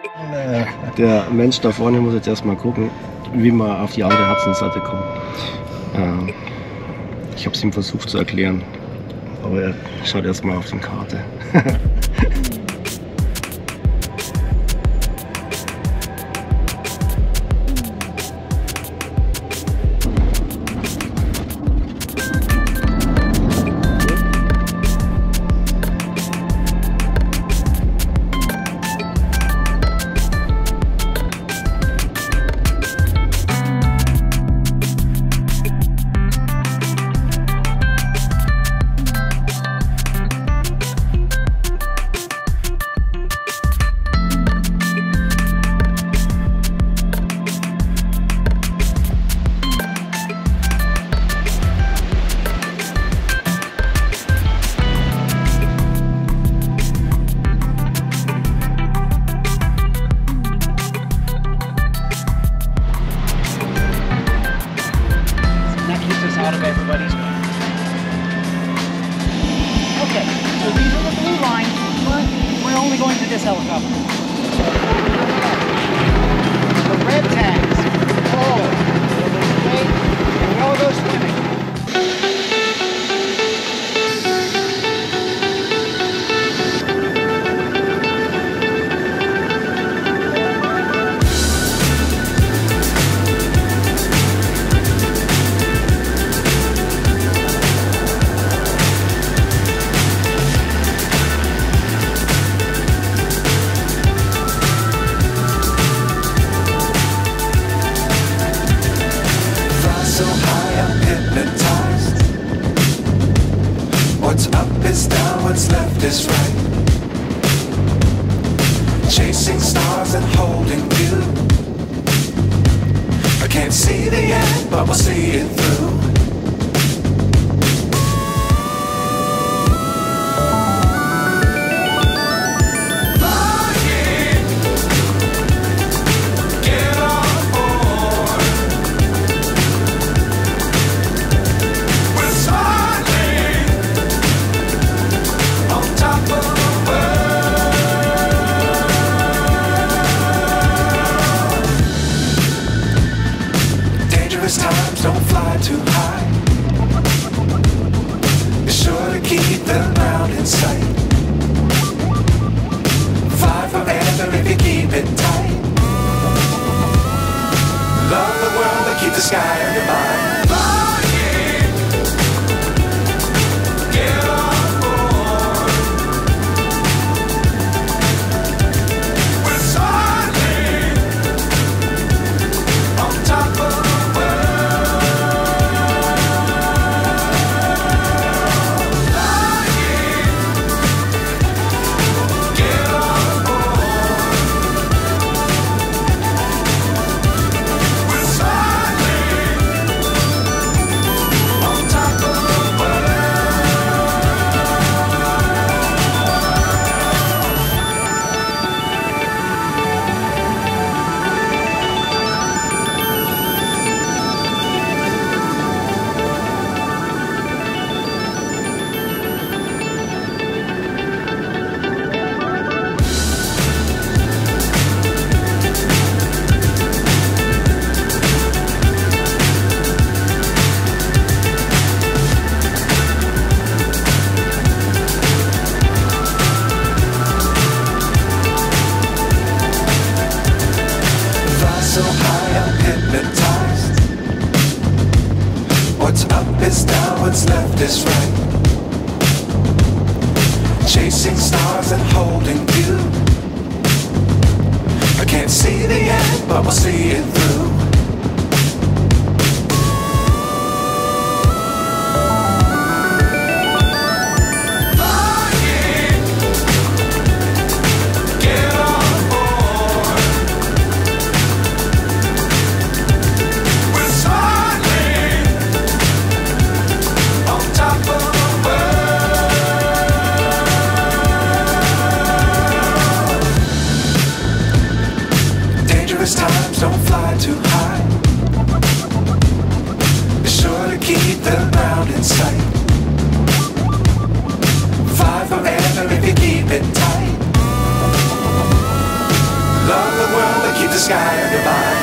Der Mensch da vorne muss jetzt erstmal gucken, wie man auf die andere Hudsonseite kommt. Ich habe es ihm versucht zu erklären, aber er schaut erstmal auf die Karte. Out of everybody's mind. Okay, so these are the blue lines. We're only going to this helicopter. The red tags. Oh, okay, and we all go swimming. So high I'm hypnotized. What's up is down, what's left is right. Chasing stars and holding you. I can't see the end, but we'll see it through. Times don't fly too high. Be sure to keep the ground in sight. Fly forever if you keep it tight. Love the world but keep the sky on your mind. So high I'm hypnotized. What's up is down, what's left is right. Chasing stars and holding you. I can't see the end, but we'll see it through. Times don't fly too high. Be sure to keep the ground in sight. Fly forever if you keep it tight. love the world and keep the sky under mine.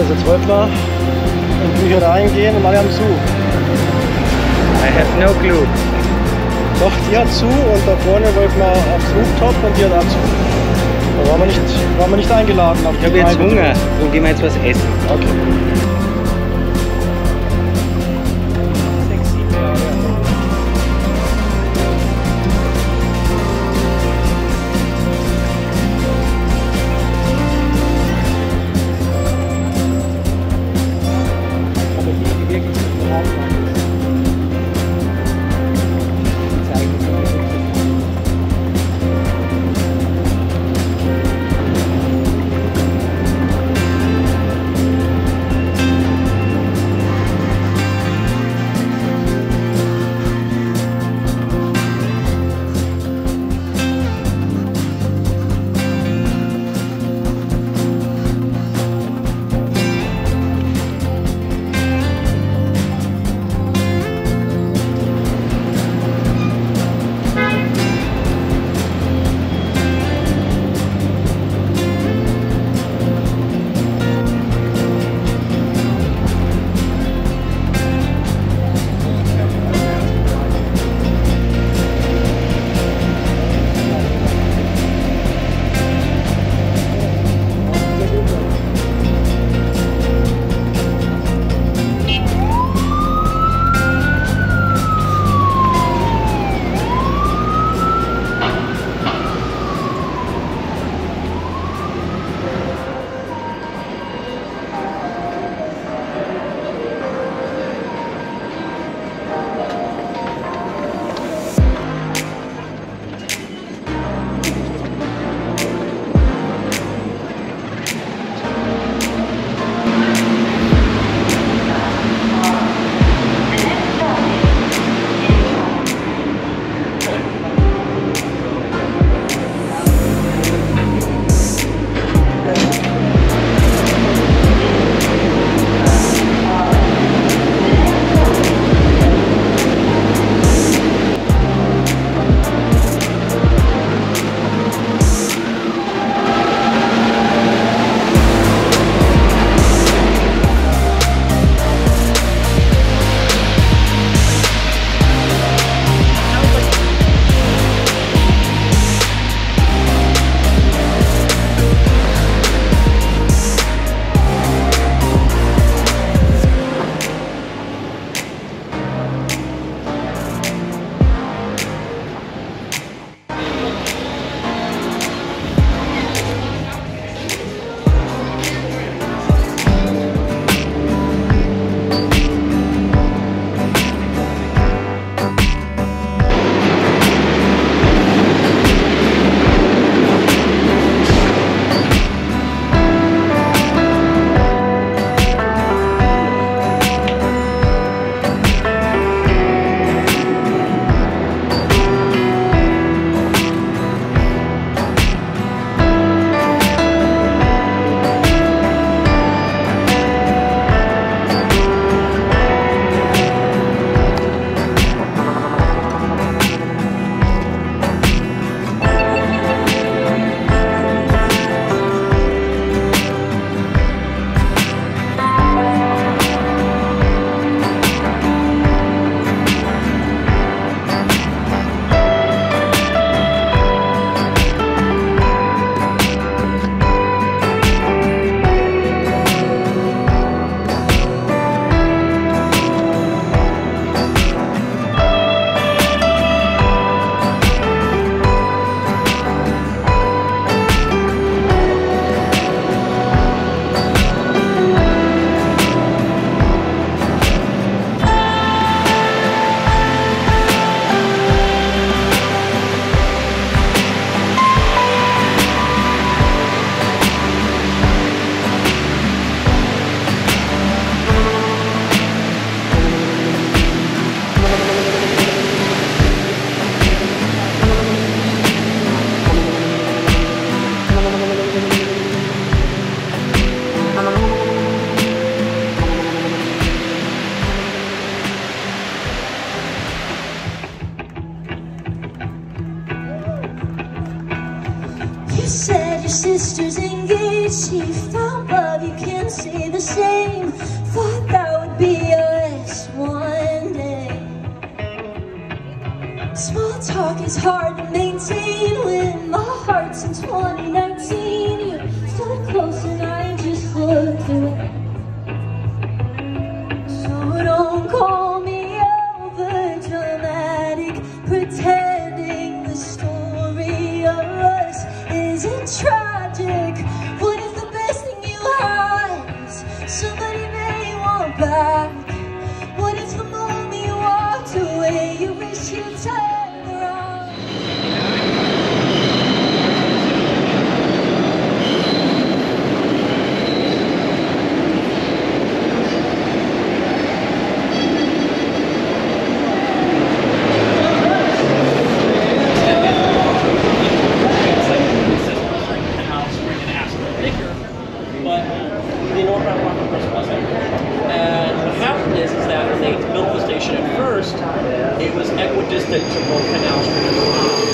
Also jetzt wollten wir in die Bücher reingehen und alle haben zu. I have no clue. Doch, die hat zu und da vorne wollten wir aufs Rooftop und die hat auch zu. Da waren wir nicht eingeladen. Ich habe jetzt Hunger. Wo gehen wir jetzt was essen? Okay. 6, 7 Jahre. Aber die wirklich so You said your sister's engaged. She found love, you can't say the same. It's hard to maintain when my heart's in 2019. You stood close and I just looked away. So don't call me over dramatic, pretending the story of us isn't tragic. What if the best thing you had is somebody may want back? What if the moment you walked away, you wish you'd turned around? The northbound Rockland Coast wasn't. And what happened is that when they built the station at first, it was equidistant to both Canal Street and